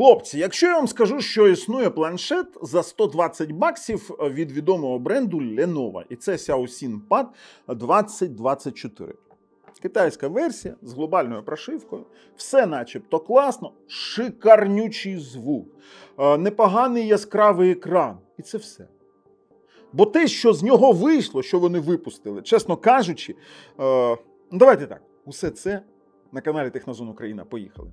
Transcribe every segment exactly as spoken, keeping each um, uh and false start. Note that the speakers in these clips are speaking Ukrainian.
Хлопці, якщо я вам скажу, що існує планшет за сто двадцять баксів від відомого бренду Lenovo, і це Xiaoxin Pad двадцять двадцять чотири. Китайська версія з глобальною прошивкою, все начебто класно, шикарнючий звук, непоганий яскравий екран, і це все. Бо те, що з нього вийшло, що вони випустили, чесно кажучи, е, давайте так, усе це на каналі Технозон Україна. Поїхали.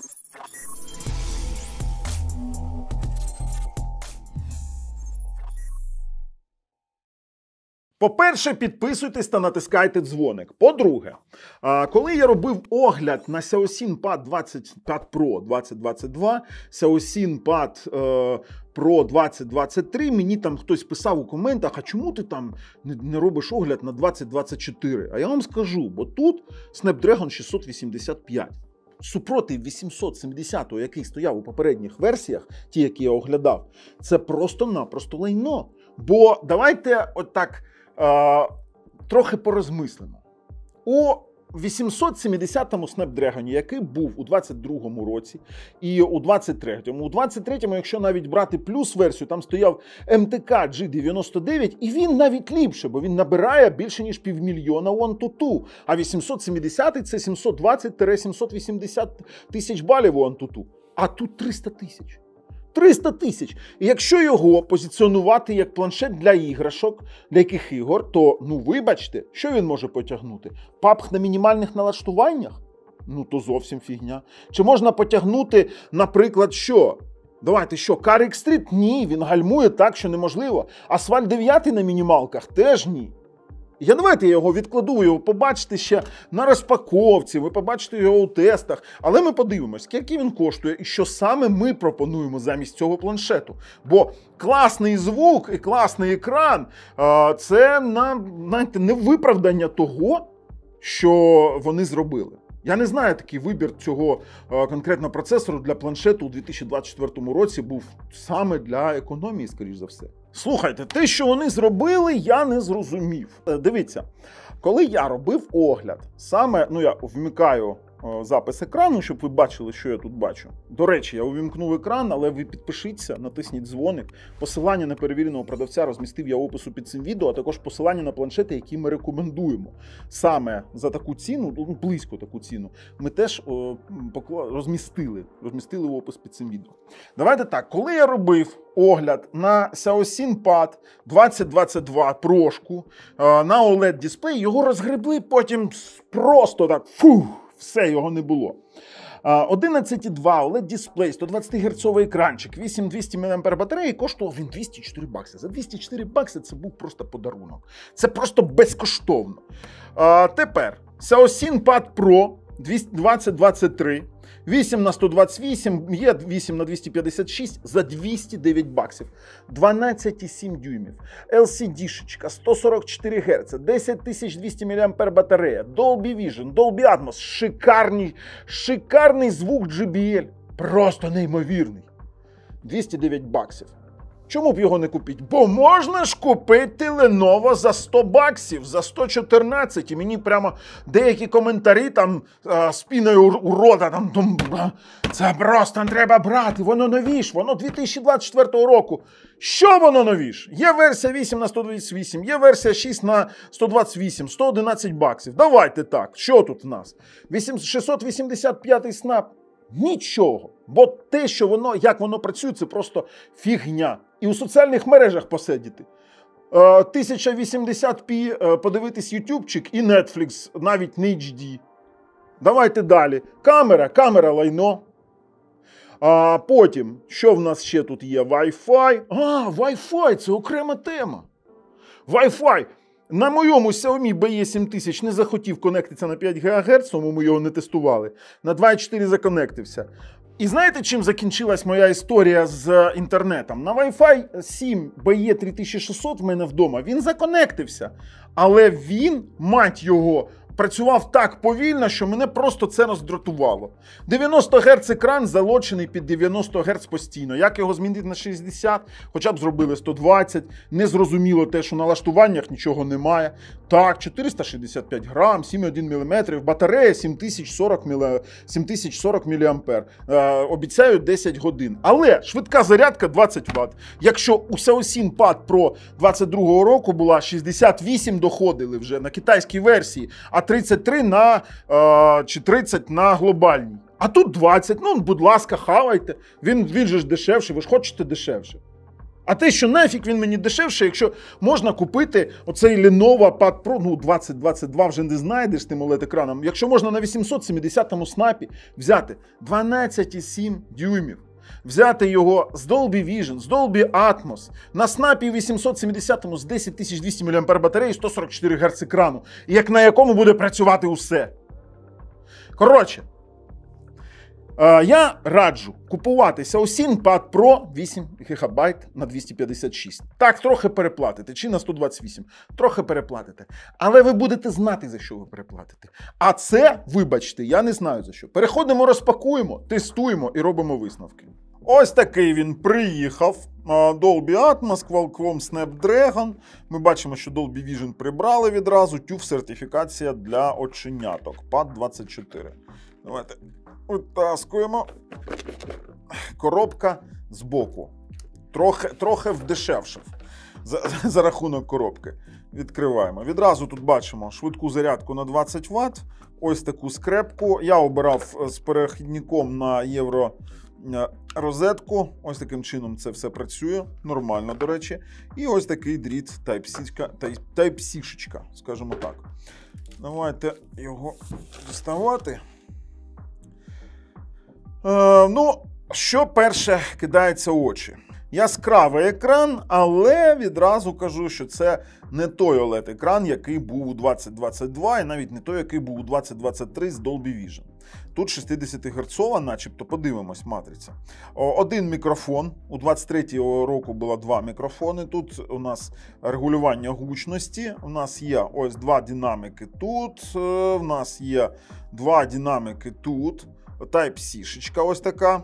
По-перше, підписуйтесь та натискайте дзвоник. По-друге, коли я робив огляд на Xiaoxin Pad двадцять Pad Pro двадцять двадцять два, Xiaoxin Pad Pro двадцять двадцять три, мені там хтось писав у коментах, а чому ти там не робиш огляд на двадцять двадцять чотири? А я вам скажу, бо тут Snapdragon шістсот вісімдесят п'ять. Супротив вісімсот сімдесятого, який стояв у попередніх версіях, ті, які я оглядав, це просто-напросто лайно. Бо давайте отак е, трохи порозмислимо. У вісімсот сімдесятому Snapdragon, який був у двадцять другому році і у двадцять третьому. У двадцять третьому, якщо навіть брати плюс версію, там стояв ем те ка джі дев'яносто дев'ять, і він навіть ліпше, бо він набирає більше ніж півмільйона у AnTuTu. А вісімсот сімдесятий це сімсот двадцять - сімсот вісімдесят тисяч балів у AnTuTu. А тут триста тисяч. триста тисяч. І якщо його позиціонувати як планшет для іграшок, для яких ігор, то, ну вибачте, що він може потягнути? пабг на мінімальних налаштуваннях? Ну то зовсім фігня. Чи можна потягнути, наприклад, що? Давайте, що, Car X-Street? Ні, він гальмує так, що неможливо. Asphalt дев'ять на мінімалках? Теж ні. Я давайте я його відкладу, ви його побачите ще на розпаковці, ви побачите його у тестах. Але ми подивимось, скільки він коштує і що саме ми пропонуємо замість цього планшету. Бо класний звук і класний екран – це, знаєте, не виправдання того, що вони зробили. Я не знаю, такий вибір цього конкретно процесору для планшету у дві тисячі двадцять четвертому році був саме для економії, скоріш за все. Слухайте, те, що вони зробили, я не зрозумів. Дивіться, коли я робив огляд, саме, ну я вмикаю запис екрану, щоб ви бачили, що я тут бачу. До речі, я увімкнув екран, але ви підпишіться, натисніть дзвоник. Посилання на перевіреного продавця розмістив я в опису під цим відео, а також посилання на планшети, які ми рекомендуємо. Саме за таку ціну, ну, близько таку ціну, ми теж о, розмістили, розмістили в опис під цим відео. Давайте так, коли я робив огляд на Xiaoxin Pad двадцять двадцять два прошку на о лед дисплей, його розгребли потім просто так, фух, все, його не було. одинадцять і два о лед дисплей, сто двадцять герцовий екранчик, вісім тисяч двісті мАч батареї, коштував він двісті чотири бакси. За двісті чотири бакси це був просто подарунок. Це просто безкоштовно. А, тепер Xiaoxin Pad Pro двадцять двадцять три, вісім на сто двадцять вісім, є вісім на двісті п'ятдесят шість за двісті дев'ять баксів. дванадцять і сім дюймів. ел сі ді-шечка, сто сорок чотири герца, десять тисяч двісті мАч батарея, Dolby Vision, Dolby Atmos, шикарний, шикарний звук джей бі ел. Просто неймовірний. двісті дев'ять баксів. Чому б його не купити? Бо можна ж купити Lenovo за сто баксів, за сто чотирнадцять. І мені прямо деякі коментарі там а, з піною у рота, там, там, це просто не треба брати, воно новіш, воно дві тисячі двадцять четвертого року. Що воно новіш? Є версія вісім на сто двадцять вісім, є версія шість на сто двадцять вісім, сто одинадцять баксів. Давайте так, що тут в нас? шістсот вісімдесят п'ятий снап? Нічого. Бо те, що воно, як воно працює, це просто фігня. І у соціальних мережах посидіти. тисяча вісімдесят пі подивитись ютубчик і Netflix, навіть не ейч ді. Давайте далі. Камера, камера лайно. А потім, що в нас ще тут є? Wi-Fi. А, Wi-Fi, це окрема тема. Wi-Fi. На моєму Xiaomi бі і сім тисяч не захотів конектитися на п'ять гігагерц, тому ми його не тестували. На два і чотири законектився. І знаєте, чим закінчилась моя історія з інтернетом? На Wi-Fi сім бі і три тисячі шістсот в мене вдома, він законектився. Але він, мать його, працював так повільно, що мене просто це роздратувало. дев'яносто герц екран залочений під дев'яносто герц постійно. Як його змінити на шістдесят? Хоча б зробили сто двадцять. Незрозуміло те, що на налаштуваннях нічого немає. Так, чотириста шістдесят п'ять грам, сім цілих одна десята міліметрів, батарея сім тисяч сорок міліампер. Е, обіцяють десять годин. Але швидка зарядка двадцять ватт. Якщо у Xiaosin Pad Pro двадцять другого року була шістдесят вісім, доходили вже на китайській версії, а тридцять три на, е, чи тридцять на глобальній. А тут двадцять, ну, будь ласка, хавайте. Він, він же ж дешевший, ви ж хочете дешевше. А те, що нафіг він мені дешевше, якщо можна купити оцей Lenovo Pad Pro, ну, двадцять двадцять два вже не знайдеш з тим о лед-екраном, якщо можна на вісімсот сімдесятому снапі взяти дванадцять цілих сім дюймів, взяти його з Dolby Vision, з Dolby Atmos, на снапі вісімсот сімдесятому з десять тисяч двісті міліампер батареї, сто сорок чотири герц екрану, як на якому буде працювати усе. Коротше, я раджу купувати Xiaosin Pad Pro вісім гігабайт на двісті п'ятдесят шість. Так, трохи переплатите, чи на сто двадцять вісім, трохи переплатите. Але ви будете знати, за що ви переплатите. А це, вибачте, я не знаю за що. Переходимо, розпакуємо, тестуємо і робимо висновки. Ось такий він приїхав. Dolby Atmos, Qualcomm Snapdragon. Ми бачимо, що Dolby Vision прибрали відразу. тюф сертифікація для оченяток. пад двадцять чотири. Давайте витаскуємо. Коробка збоку. Трохи, трохи вдешевшав за, за рахунок коробки. Відкриваємо. Відразу тут бачимо швидку зарядку на двадцять ватт. Ось таку скрепку. Я обирав з перехідником на євро розетку. Ось таким чином це все працює. Нормально, до речі. І ось такий дріт Type-C, скажімо так. Давайте його діставати. Е, ну, що перше кидається в очі? Яскравий екран, але відразу кажу, що це не той о лед-екран, який був у двадцять двадцять два, і навіть не той, який був у двадцять двадцять три з Dolby Vision. Тут шістдесятигерцова, начебто, подивимось, матриця. Один мікрофон. У двадцять третього року було два мікрофони. Тут у нас регулювання гучності. У нас є ось два динаміки тут. У нас є два динаміки тут. Type-C ось така.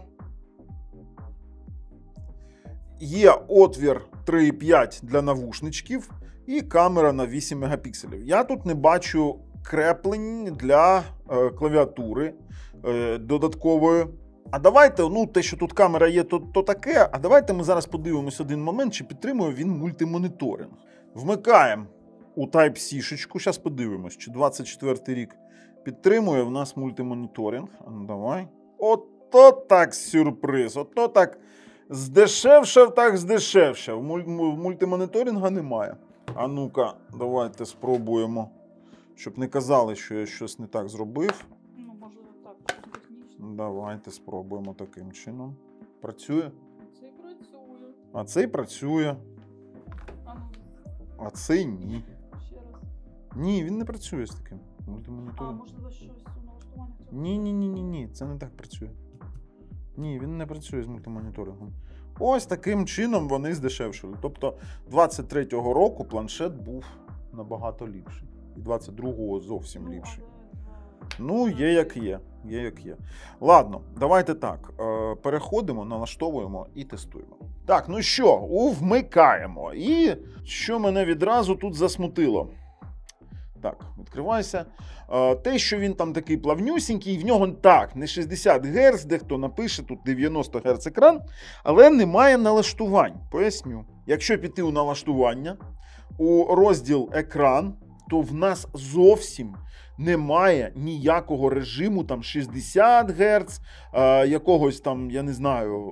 Є отвір три і п'ять для навушничків і камера на вісім мегапікселів. Я тут не бачу креплень для е, клавіатури е, додаткової. А давайте, ну те, що тут камера є, то, то таке. А давайте ми зараз подивимось один момент, чи підтримує він мультимоніторинг. Вмикаємо у Type-C. Зараз подивимось, чи двадцять четвертий рік підтримує в нас мультимоніторинг. А ну давай. Ото так сюрприз. Ото так здешевшав, так здешевшав. Мультимоніторинга немає. А ну-ка, давайте спробуємо. Щоб не казали, що я щось не так зробив. Ну, можливо, так, технічно. Давайте спробуємо таким чином. Працює? Цей працює. А цей працює. А ну, А цей ні. ще раз. Ні, він не працює з таким А, мультимоніторингом. можливо, щось у налаштуваннях цього? Ні, ні, ні, ні, ні, це не так працює. Ні, він не працює з мультимоніторингом. Ось таким чином вони здешевшили. Тобто двадцять третього року планшет був набагато ліпший. І двадцять другого зовсім ліпший. Ну, є як є. Є як є. Ладно, давайте так. Переходимо, налаштовуємо і тестуємо. Так, ну що, вмикаємо. І що мене відразу тут засмутило? Так, відкривайся. Те, що він там такий плавнюсінький, в нього так, не шістдесят герц, дехто напише, тут дев'яносто герц екран, але немає налаштувань. Поясню. Якщо піти у налаштування, у розділ екран, то в нас зовсім немає ніякого режиму, там шістдесят герц, якогось там, я не знаю,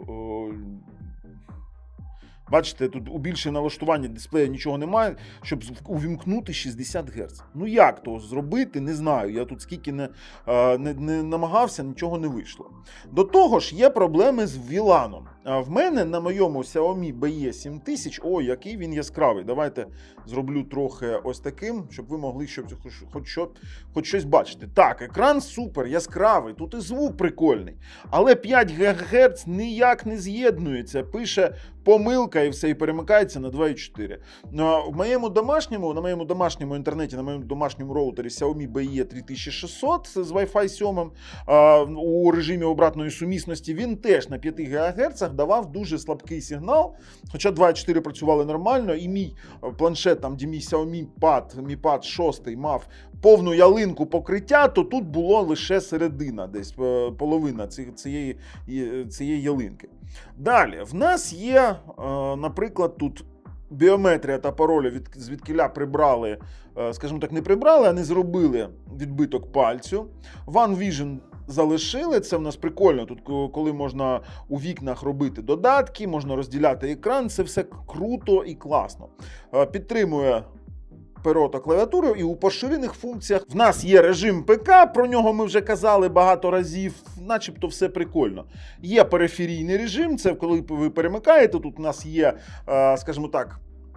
бачите, тут у більше налаштування дисплея нічого немає, щоб увімкнути шістдесят герц. Ну як то зробити, не знаю. Я тут скільки не, не, не намагався, нічого не вийшло. До того ж, є проблеми з віланом. А в мене на моєму Xiaomi бі і сім тисяч, ой, який він яскравий. Давайте зроблю трохи ось таким, щоб ви могли щоб, хоч, хоч, що, хоч щось бачити. Так, екран супер, яскравий, тут і звук прикольний. Але п'ять гігагерц ніяк не з'єднується. Пише помилка і все, і перемикається на два і чотири. В моєму домашньому, на моєму домашньому інтернеті, на моєму домашньому роутері Xiaomi бі і три тисячі шістсот з Wi-Fi сім у режимі обратної сумісності, він теж на п'ять гігагерц давав дуже слабкий сигнал, хоча два і чотири працювали нормально, і мій планшет, там, де мій Xiaomi Pad, Mi Pad шість мав повну ялинку покриття, то тут було лише середина, десь половина цієї, цієї ялинки. Далі, в нас є, наприклад, тут біометрія та паролі, від, звідкіля прибрали, скажімо так, не прибрали, а не зробили відбиток пальцю. OneVision залишили, це в нас прикольно, тут коли можна у вікнах робити додатки, можна розділяти екран, це все круто і класно. Підтримує перо та клавіатуру, і у поширених функціях в нас є режим ПК, про нього ми вже казали багато разів, начебто все прикольно. Є периферійний режим, це коли ви перемикаєте, тут у нас є, скажімо так,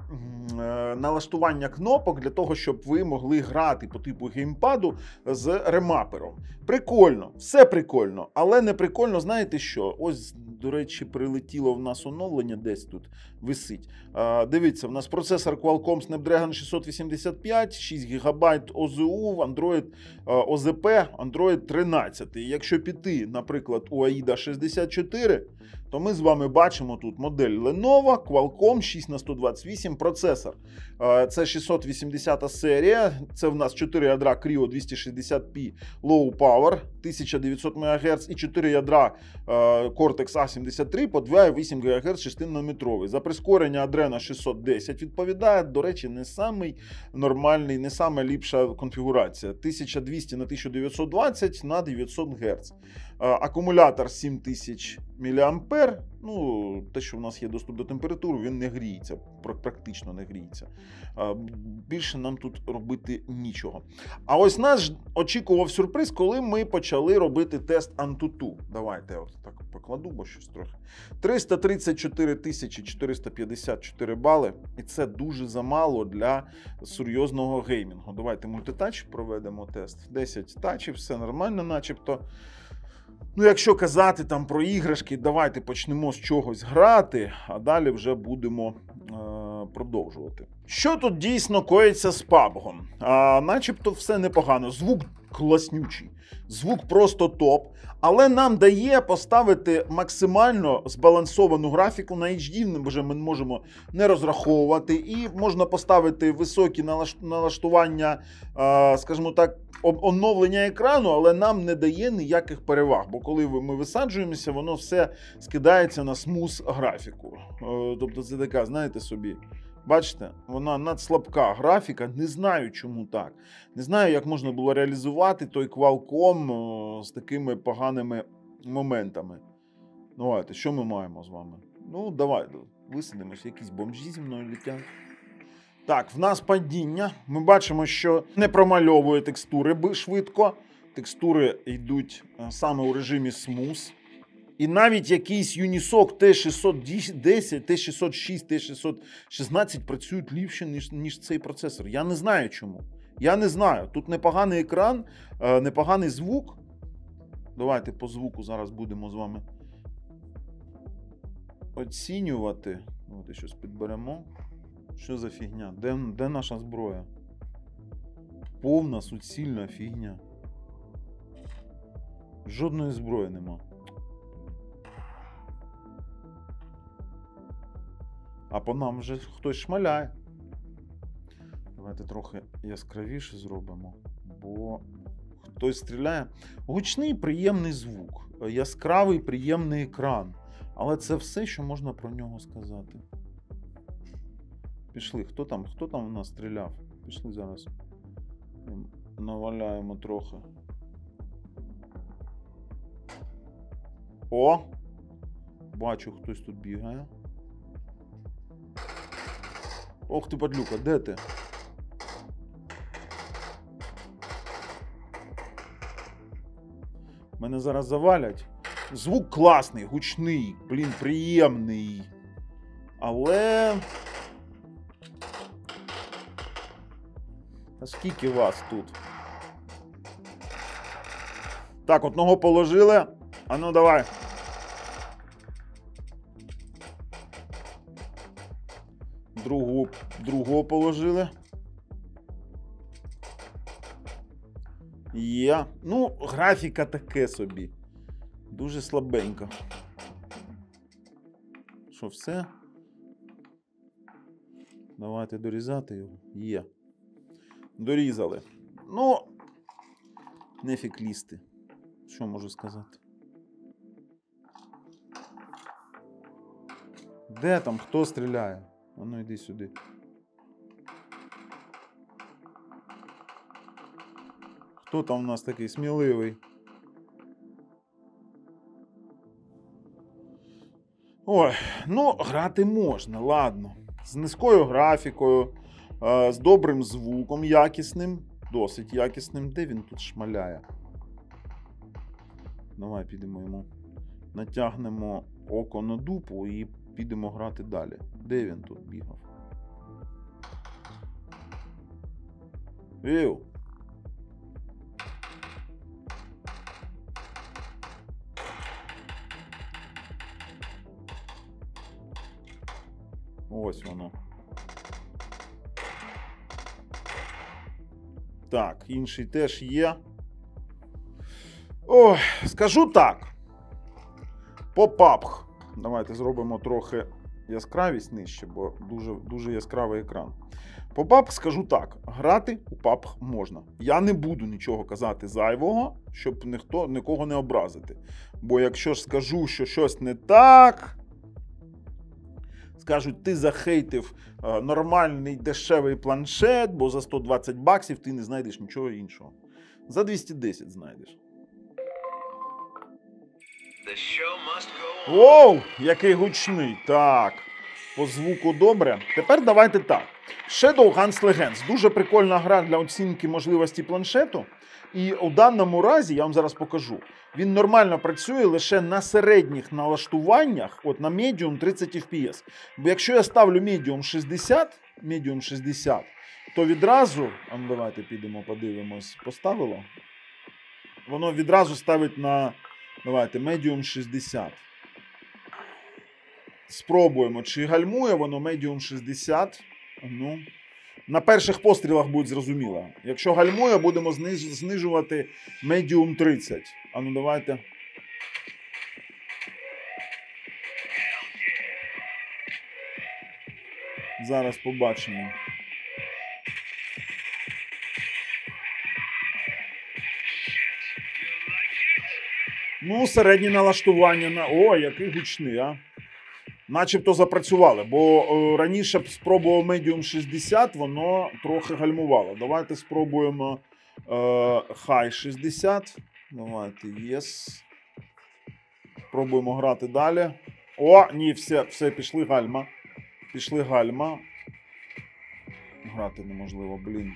налаштування кнопок для того, щоб ви могли грати по типу геймпаду з ремапером. Прикольно, все прикольно, але не прикольно, знаєте що? Ось, до речі, прилетіло в нас оновлення, десь тут висить. А, дивіться, в нас процесор Qualcomm Snapdragon шістсот вісімдесят п'ять, шість гігабайт о зет ю, Android о зет пі, Android тринадцять. Якщо піти, наприклад, у AIDA шістдесят чотири, то ми з вами бачимо тут модель Lenovo, Qualcomm шість на сто двадцять вісім, процесор. Це шістсот вісімдесята серія, це в нас чотири ядра Creo двісті шістдесят пі Low Power, тисяча дев'ятсот мегагерц і чотири ядра Cortex а сімдесят три по два і вісім гігагерц шести-нанометровий. За прискорення Adreno шістсот десять відповідає, до речі, не самий нормальний, не сама ліпша конфігурація. тисяча двісті на тисяча дев'ятсот двадцять на дев'ятсот герц. Акумулятор сім тисяч міліампер. Ну, те, що в нас є доступ до температури, він не гріється, практично не гріється. Більше нам тут робити нічого. А ось нас очікував сюрприз, коли ми почали робити тест Antutu. Давайте я от так покладу, бо щось трохи. триста тридцять чотири тисячі чотириста п'ятдесят чотири бали. І це дуже замало для серйозного геймінгу. Давайте мультитач проведемо тест. десять тачів, все нормально начебто. Ну, якщо казати там про іграшки, давайте почнемо з чогось грати, а далі вже будемо е, продовжувати. Що тут дійсно коїться з пабгом? А, начебто все непогано. Звук класнючий, звук просто топ, але нам дає поставити максимально збалансовану графіку на ейч ді, вже ми можемо не розраховувати, і можна поставити високі налаштування, скажімо так, оновлення екрану, але нам не дає ніяких переваг, бо коли ми висаджуємося, воно все скидається на смуз графіку. Тобто це така, знаєте собі, бачите, вона надслабка графіка, не знаю чому так. Не знаю, як можна було реалізувати той Qualcomm з такими поганими моментами. Давайте, що ми маємо з вами? Ну, давайте, висадимося, якісь бомжі зі мною літять. Так, в нас падіння. Ми бачимо, що не промальовує текстури швидко. Текстури йдуть саме у режимі смуз. І навіть якийсь Unisoc Т шістсот десять, Т шістсот шість, Т шістсот шістнадцять працюють ліпше, ніж, ніж цей процесор. Я не знаю чому. Я не знаю. Тут непоганий екран, непоганий звук. Давайте по звуку зараз будемо з вами оцінювати. Давайте щось підберемо. Що за фігня? Де, де наша зброя? Повна суцільна фігня. Жодної зброї нема. А по нам вже хтось шмаляє. Давайте трохи яскравіше зробимо, бо хтось стріляє. Гучний, приємний звук, яскравий, приємний екран. Але це все, що можна про нього сказати. Пішли. Хто там? Хто там у нас стріляв? Пішли зараз. Наваляємо трохи. О! Бачу, хтось тут бігає. Ох ти, падлюка, де ти? Мене зараз завалять. Звук класний, гучний, блін, приємний. Але... А скільки вас тут? Так, одного положили. А ну давай. Другу, другого положили. Є. Ну, графіка таке собі. Дуже слабенько. Що, все? Давайте дорізати його. Є. Дорізали. Ну, нефіг лізти. Що можу сказати? Де там? Хто стріляє? А ну йди сюди. Хто там у нас такий сміливий? Ой, ну, грати можна, ладно. З низькою графікою, з добрим звуком, якісним, досить якісним. Де він тут шмаляє? Давай підемо йому. Натягнемо око на дупу і підемо грати далі. Де він тут бігав? Вів! Ось воно. Так, інший теж є. Ой, скажу так. По пабг. Давайте зробимо трохи яскравість нижче, бо дуже, дуже яскравий екран. По пабг скажу так. Грати у пабг можна. Я не буду нічого казати зайвого, щоб ніхто, нікого не образити. Бо якщо ж скажу, що щось не так... Скажуть, ти захейтив е, нормальний дешевий планшет, бо за сто двадцять баксів ти не знайдеш нічого іншого. За двісті десять знайдеш. Воу, який гучний. Так, по звуку добре. Тепер давайте так. Shadowhunt's Legends. Дуже прикольна гра для оцінки можливості планшету. І у даному разі, я вам зараз покажу, він нормально працює лише на середніх налаштуваннях, от на Medium тридцять еф пі ес. Бо якщо я ставлю Medium шістдесят, Medium шістдесят, то відразу, а ну давайте підемо подивимось, поставило, воно відразу ставить на, давайте, Medium шістдесят. Спробуємо, чи гальмує воно Medium шістдесят. Ну, на перших пострілах буде зрозуміло. Якщо гальмує, будемо зниж... знижувати Medium тридцять. А ну давайте. Зараз побачимо. Ну, середнє налаштування на... О, який гучний, а. Начебто запрацювали, бо е, раніше б спробував Medium шістдесят, воно трохи гальмувало. Давайте спробуємо е, High шістдесят. Давайте, yes. Спробуємо грати далі. О, ні, все, все, пішли гальма. Пішли гальма. Грати неможливо, блін.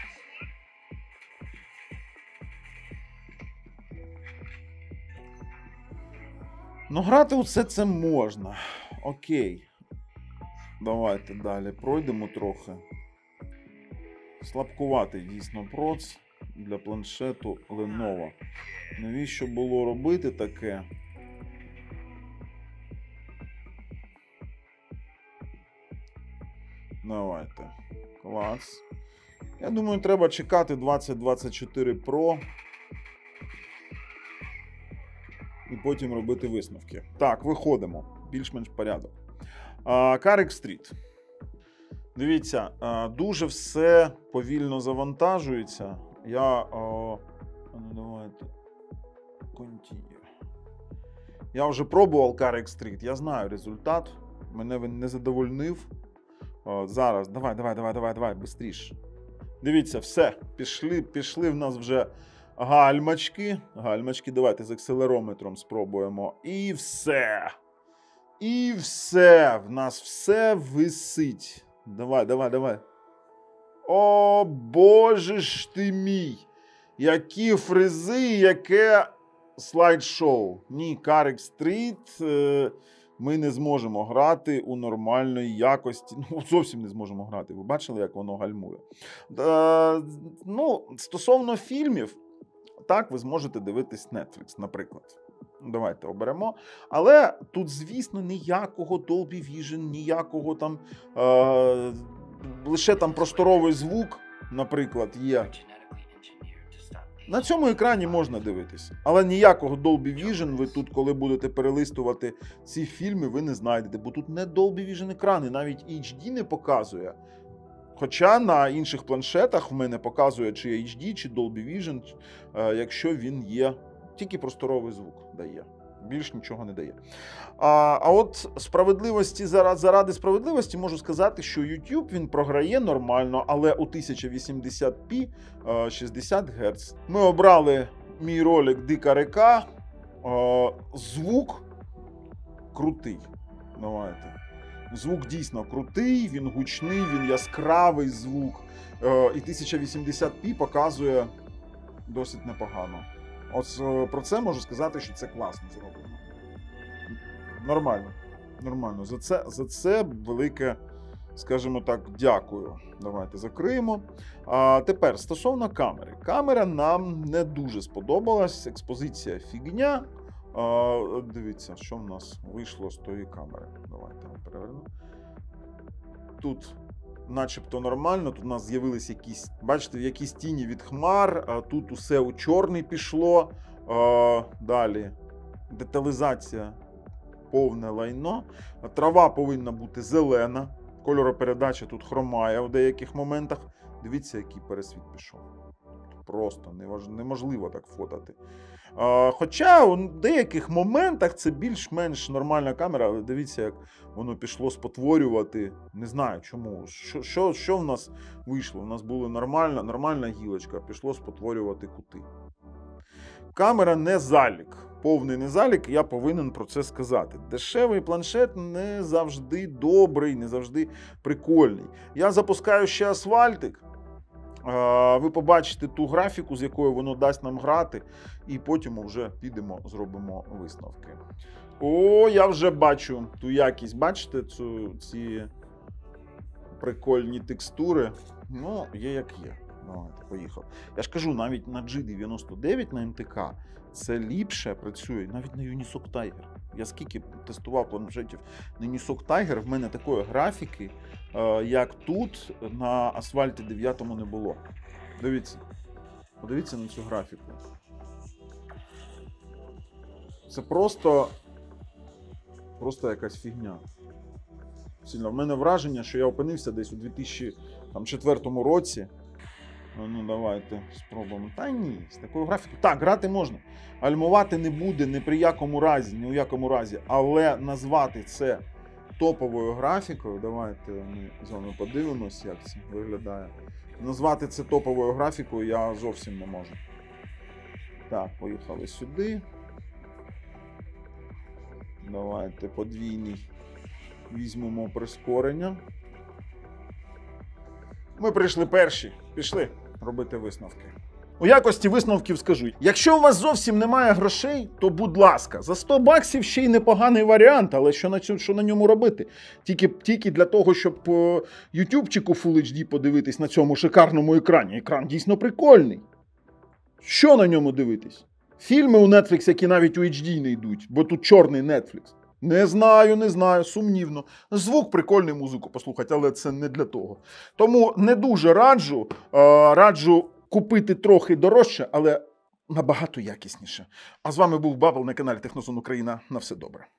Ну, грати усе це можна. Окей. Давайте далі пройдемо трохи. Слабкуватий дійсно проц для планшету Lenovo. Навіщо було робити таке? Давайте. Клас. Я думаю, треба чекати двадцять двадцять чотири Pro. І потім робити висновки. Так, виходимо. Більш-менш порядок. Carrick Street. Дивіться, дуже все повільно завантажується. Я... О, ну давайте. Continue. Я вже пробував Carrick Street. Я знаю результат. Мене він не задовольнив. О, зараз. Давай, давай, давай, давай, давай, бистріше. Дивіться, все. Пішли, пішли в нас вже... Гальмачки. Гальмачки, давайте з акселерометром спробуємо. І все. І все. В нас все висить. Давай, давай, давай. О, боже ж ти мій. Які фризи, яке слайд-шоу. Ні, Carrick Street е, ми не зможемо грати у нормальної якості. Ну, зовсім не зможемо грати. Ви бачили, як воно гальмує? Е, ну, стосовно фільмів, так, ви зможете дивитись Netflix, наприклад. Давайте оберемо. Але тут, звісно, ніякого Dolby Vision, ніякого там, е, лише там просторовий звук, наприклад, є. На цьому екрані можна дивитися. Але ніякого Dolby Vision ви тут, коли будете перелистувати ці фільми, ви не знайдете. Бо тут не Dolby Vision екрани, навіть ейч ді не показує. Хоча на інших планшетах в мене показує чи ейч ді, чи Dolby Vision, якщо він є, тільки просторовий звук дає. Більш нічого не дає. А, а от справедливості, заради справедливості можу сказати, що YouTube він програє нормально, але у тисяча вісімдесят пі шістдесят герц. Ми обрали мій ролик Дика река. Звук крутий. Давайте. Звук дійсно крутий, він гучний, він яскравий звук. І тисяча вісімдесят пі показує досить непогано. От про це можу сказати, що це класно зроблено. Нормально. Нормально. За це, за це велике, скажімо так, дякую. Давайте закриємо. А тепер, стосовно камери. Камера нам не дуже сподобалась. Експозиція фігня. А, дивіться, що в нас вийшло з тої камери. Давайте перевернемо. Тут начебто нормально, тут у нас з'явились якісь, бачите, якісь тіні від хмар, а тут усе у чорний пішло. А, далі деталізація повне лайно. Трава повинна бути зелена. Кольоропередача тут хромає в деяких моментах. Дивіться, який пересвіт пішов. Просто неможливо так фотати. А, хоча у деяких моментах це більш-менш нормальна камера, але дивіться, як воно пішло спотворювати. Не знаю чому. Що, що, що в нас вийшло? У нас була нормальна, нормальна гілочка, пішло спотворювати кути. Камера не залік. Повний не залік, я повинен про це сказати. Дешевий планшет не завжди добрий, не завжди прикольний. Я запускаю ще асфальтик. Ви побачите ту графіку, з якою воно дасть нам грати, і потім вже підемо, зробимо висновки. О, я вже бачу ту якість. Бачите цю, ці прикольні текстури? Ну, є як є. Давайте, поїхав. Я ж кажу, навіть на джі дев'яносто дев'ять на ем те ка це ліпше працює, навіть на Unisoc Tiger. Я скільки тестував планшетів на Unisoc Tiger, в мене такої графіки, як тут, на Асфальті дев'ять не було. Дивіться. Подивіться на цю графіку. Це просто, просто якась фігня. Сильно. В мене враження, що я опинився десь у дві тисячі четвертому році. Ну, давайте спробуємо. Та ні, з такою графікою. Так, грати можна. Гальмувати не буде ні при якому разі, ні у якому разі. Але назвати це топовою графікою, давайте ми з вами подивимось, як це виглядає. Назвати це топовою графікою я зовсім не можу. Так, поїхали сюди. Давайте подвійний візьмемо прискорення. Ми прийшли перші. Пішли робити висновки. У якості висновків скажу. Якщо у вас зовсім немає грошей, то будь ласка, за сто баксів ще й непоганий варіант, але що на, що на ньому робити? Тільки, тільки для того, щоб по ютубчику Full ейч ді подивитись на цьому шикарному екрані. Екран дійсно прикольний. Що на ньому дивитись? Фільми у Netflix, які навіть у ейч ді не йдуть, бо тут чорний Netflix. Не знаю, не знаю, сумнівно. Звук прикольний, музику послухати, але це не для того. Тому не дуже раджу, раджу купити трохи дорожче, але набагато якісніше. А з вами був Бабл на каналі Технозон Україна. На все добре.